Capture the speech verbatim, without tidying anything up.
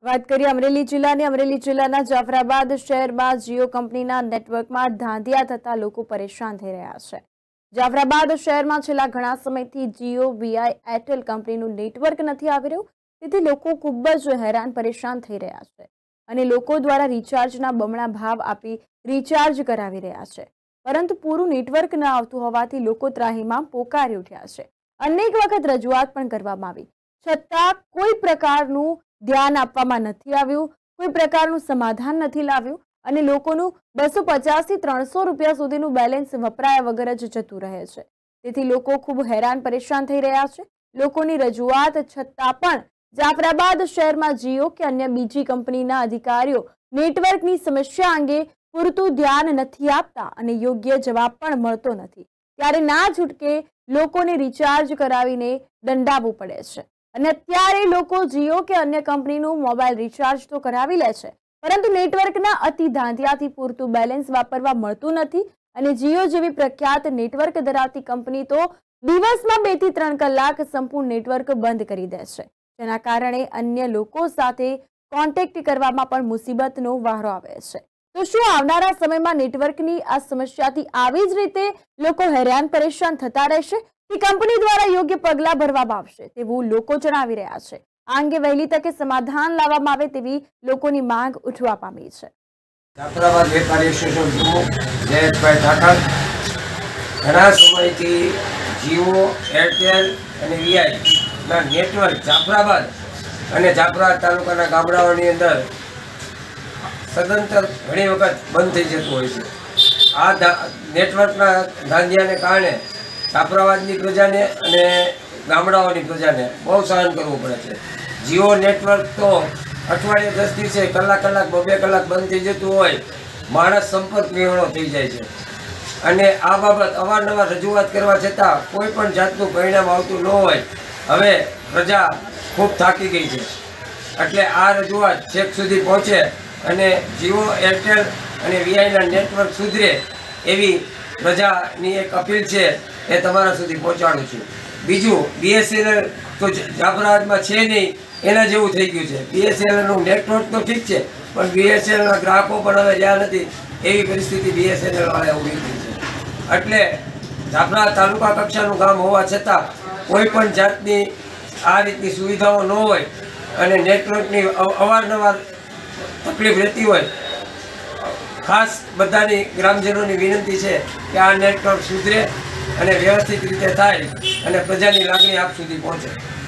વાત કરીએ અમરેલી જિલ્લાની અમરેલી જિલ્લાના જાફરાબાદ શહેરમાં જીઓ કંપનીના નેટવર્કમાં ધાંધિયા થતા લોકો પરેશાન થઈ રહ્યા છે। જાફરાબાદ શહેરમાં છેલ્લા ઘણા સમયથી જીઓ વીઆઈ એરટેલ કંપનીનું નેટવર્ક નથી આવી રહ્યું, તેથી લોકો ખૂબ જ હેરાન પરેશાન થઈ રહ્યા છે અને લોકો દ્વારા રિચાર્જના બમણા ભાવ આપી રિચાર્જ કરાવી રહ્યા છે, પરંતુ પૂરું નેટવર્ક ન આવતું હોવાથી લોકો ત્રાહીમામ પોકારી ઉઠ્યા છે। અનેક વખત રજૂઆત પણ કરવામાં આવી, છતાં કોઈ પ્રકારનું ધ્યાન આપવામાં નથી આવ્યું, કોઈ પ્રકારનું સમાધાન નથી લાવ્યું અને લોકોનું બસો પચાસ થી ત્રણસો રૂપિયા સુધીનું બેલેન્સ વપરાયા વગર જ જતું રહે છે। તેથી લોકો ખૂબ હેરાન પરેશાન થઈ રહ્યા છે। લોકોની રજૂઆત છતાં પણ જાફરાબાદ શહેરમાં જીઓ કે અન્ય બીજી કંપનીના અધિકારીઓ નેટવર્કની સમસ્યા અંગે પૂરતું ધ્યાન નથી આપતા અને યોગ્ય જવાબ પણ મળતો નથી, ત્યારે ના છૂટકે લોકોને રિચાર્જ કરાવીને દંડાવવું પડે છે અને અત્યારે લોકો જીઓ કે અન્ય કંપનીનું મોબાઈલ રિચાર્જ તો કરાવી લે છે, પરંતુ નેટવર્કના અતિ ધાંધિયાથી પૂરતું બેલેન્સ વાપરવા મળતું નથી અને જીઓ જેવી પ્રખ્યાત નેટવર્ક ધરાવતી કંપની તો દિવસમાં બે થી ત્રણ કલાક સંપૂર્ણ નેટવર્ક બંધ કરી દે છે, જેના કારણે અન્ય લોકો સાથે કોન્ટેક્ટ કરવામાં પણ મુસીબતનો વારો આવે છે। તો શું આવનારા સમયમાં નેટવર્કની આ સમસ્યાથી આવી જ રીતે લોકો હેરાન પરેશાન થતા રહેશે કે કંપની દ્વારા યોગ્ય પગલાં ભરવામાં આવશે, તેવું લોકો જણાવી રહ્યા છે। આ અંગે વહેલી તકે સમાધાન લાવવામાં આવે તેવી લોકોની માંગ ઉઠવા પામી છે। જાફરાબાદ વેપારી એસોસિએશન પ્રમુખ જયેશભાઈ ઠાકર ઘણા સમયથી જીઓ એરટેલ અને વીઆઈ ના નેટવર્ક જાફરાબાદ અને જાફરાબાદ તાલુકાના ગામડાઓની અંદર સદંતર ઘણી વખત બંધ થઈ જતું હોય છે। આ નેટવર્કના ધાંધિયાને કારણે જાફરાબાદની પ્રજાને અને ગામડાઓની પ્રજાને બહુ સહન કરવું પડે છે। જીઓ નેટવર્ક તો અઠવાડિયે દસ દિવસે કલાક કલાક બબે કલાક બંધ થઈ જતું હોય, માણસ સંપર્ક વિહોણો થઈ જાય છે અને આ બાબત અવારનવાર રજૂઆત કરવા છતાં કોઈ પણ જાતનું પરિણામ આવતું ન હોય। હવે પ્રજા ખૂબ થાકી ગઈ છે, એટલે આ રજૂઆત છેક સુધી પહોંચે અને જીઓ એરટેલ અને વીઆઈના નેટવર્ક સુધરે એવી પ્રજાની એક અપીલ છે, એ તમારા સુધી પહોંચાડું છું। બીજું, બીએસએનએલ તો જાફરાબાદમાં છે નહીં એના જેવું થઈ ગયું છે। બીએસએનએલનું નેટવર્ક તો ઠીક છે, પણ બીએસએનએલના ગ્રાહકો પણ હવે જ્યાં નથી એવી પરિસ્થિતિ બીએસએનએલ વાળા ઊભી થઈ છે। એટલે જાફરાબાદ તાલુકા કક્ષાનું કામ હોવા છતાં કોઈ પણ જાતની આ રીતની સુવિધાઓ ન હોય અને નેટવર્કની અવારનવાર તકલીફ રહેતી હોય, ખાસ બધાની ગ્રામજનોની વિનંતી છે કે આ નેટવર્ક સુધરે અને વ્યવસ્થિત રીતે થાય અને પ્રજાની લાગણી આપ સુધી પહોંચે।